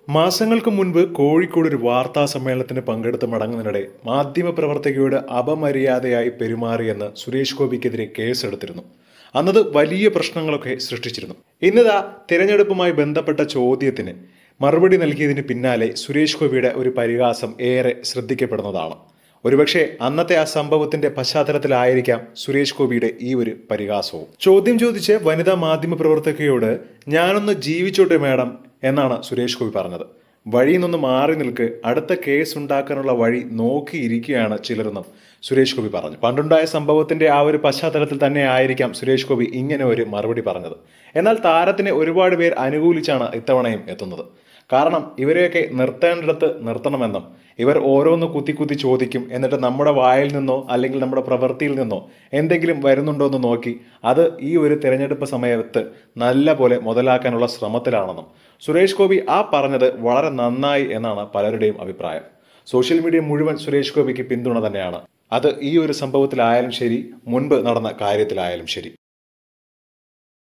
മാസങ്ങൾക്ക് മുൻപ് കോഴിക്കോട് ഒരു വാർത്താ സമ്മേളനത്തിന് പങ്കെടുത്ത് മടങ്ങുന്നതിനിടെ മാധ്യമപ്രവർത്തകയോട് അപമര്യാദയായി പെരുമാറിയെന്ന് സുരേഷ് ഗോപിക്കെതിരെ കേസെടുത്തിരുന്നു. അന്നത് വലിയ പ്രശ്നങ്ങളൊക്കെ സൃഷ്ടിച്ചിരുന്നു. ഇന്നിതാ തിരഞ്ഞെടുപ്പുമായി ബന്ധപ്പെട്ട ചോദ്യത്തിന് മറുപടി നൽകിയതിന് പിന്നാലെ സുരേഷ് ഗോപിയുടെ ഒരു പരിഹാസം ഏറെ ശ്രദ്ധിക്കപ്പെടുന്നതാണ്. ഒരുപക്ഷെ അന്നത്തെ ആ സംഭവത്തിന്റെ പശ്ചാത്തലത്തിലായിരിക്കാം സുരേഷ് ഗോപിയുടെ ഈ ഒരു പരിഹാസവും. ചോദ്യം ചോദിച്ച് വനിതാ മാധ്യമ പ്രവർത്തകയോട് "ഞാനൊന്ന് ജീവിച്ചോട്ടെ മാഡം" എന്നാണ് സുരേഷ് ഗോപി പറഞ്ഞത്. "വഴിയിൽ നിന്ന് മാറി നിൽക്ക്, അടുത്ത കേസ് ഉണ്ടാക്കാനുള്ള വഴി നോക്കിയിരിക്കുകയാണ് ചിലരെന്നും സുരേഷ് ഗോപി പറഞ്ഞു. പണ്ടുണ്ടായ സംഭവത്തിന്റെ ആ ഒരു പശ്ചാത്തലത്തിൽ തന്നെ ആയിരിക്കാം സുരേഷ് ഗോപി ഇങ്ങനെ ഒരു മറുപടി പറഞ്ഞത്. എന്നാൽ താരത്തിനെ ഒരുപാട് പേർ അനുകൂലിച്ചാണ് ഇത്തവണയും എത്തുന്നത്. കാരണം ഇവരെയൊക്കെ നിർത്തേണ്ടിടത്ത് നിർത്തണമെന്നും ഇവർ ഓരോന്ന് കുത്തി കുത്തി ചോദിക്കും, എന്നിട്ട് നമ്മുടെ വായിൽ നിന്നോ അല്ലെങ്കിൽ നമ്മുടെ പ്രവൃത്തിയിൽ നിന്നോ എന്തെങ്കിലും വരുന്നുണ്ടോ എന്ന് നോക്കി അത് ഈ ഒരു തിരഞ്ഞെടുപ്പ് സമയത്ത് നല്ല പോലെ മുതലാക്കാനുള്ള ശ്രമത്തിലാണെന്നും സുരേഷ് ഗോപി പറഞ്ഞത് വളരെ നന്നായി എന്നാണ് പലരുടെയും അഭിപ്രായം. സോഷ്യൽ മീഡിയ മുഴുവൻ സുരേഷ് ഗോപിക്ക് പിന്തുണ തന്നെയാണ്. അത് ഈ ഒരു സംഭവത്തിലായാലും ശരി, മുൻപ് നടന്ന കാര്യത്തിലായാലും ശരി.